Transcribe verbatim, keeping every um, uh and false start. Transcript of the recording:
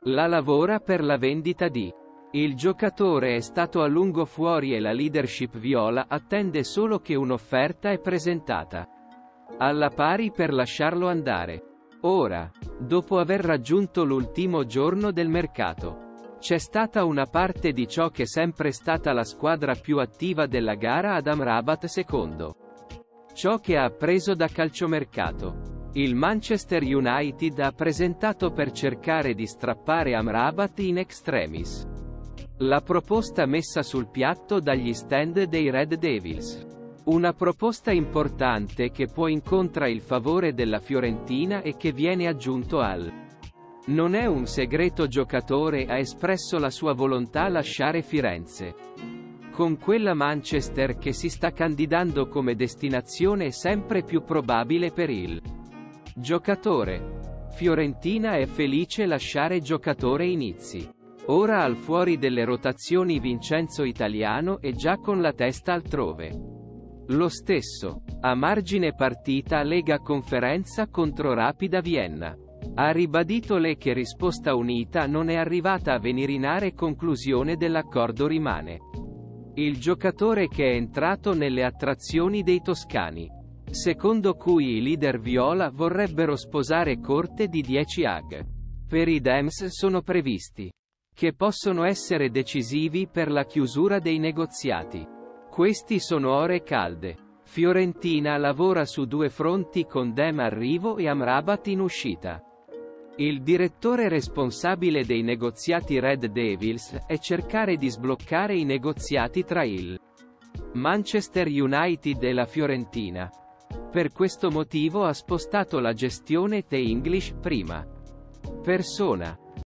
La lavora per la vendita di. Il giocatore è stato a lungo fuori e la leadership viola attende solo che un'offerta è presentata alla pari per lasciarlo andare. Ora, dopo aver raggiunto l'ultimo giorno del mercato, c'è stata una parte di ciò che è sempre stata la squadra più attiva della gara ad Amrabat secondo ciò che ha appreso da calciomercato. Il Manchester United ha presentato per cercare di strappare Amrabat in extremis la proposta messa sul piatto dagli stand dei Red Devils. Una proposta importante che può incontra il favore della Fiorentina e che viene aggiunto al. Non è un segreto, giocatore ha espresso la sua volontà a lasciare Firenze. Con quella Manchester che si sta candidando come destinazione sempre più probabile per il giocatore. Fiorentina è felice lasciare giocatore inizi. Ora al fuori delle rotazioni Vincenzo Italiano è già con la testa altrove. Lo stesso, a margine partita Lega Conferenza contro Rapida Vienna. Ha ribadito le che risposta unita non è arrivata a Venirinare, conclusione dell'accordo rimane. Il giocatore che è entrato nelle attrazioni dei toscani. Secondo cui i leader viola vorrebbero sposare corte di dieci A G. Per i Dems sono previsti. Che possono essere decisivi per la chiusura dei negoziati. Questi sono ore calde. Fiorentina lavora su due fronti con Dem arrivo e Amrabat in uscita. Il direttore responsabile dei negoziati Red Devils è cercare di sbloccare i negoziati tra il Manchester United e la Fiorentina. Per questo motivo ha spostato la gestione The English prima persona.